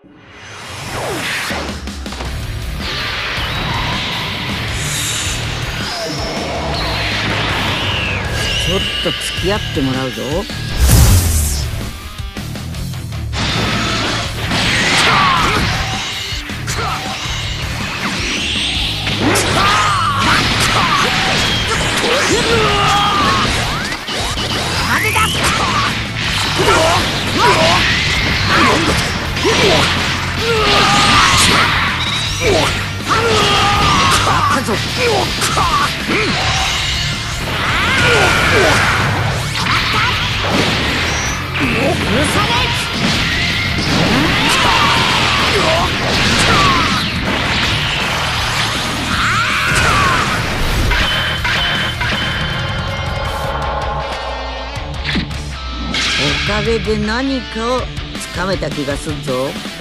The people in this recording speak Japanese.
ちょっと付き合ってもらうぞ。おかげで何かをつかめた気がするぞ。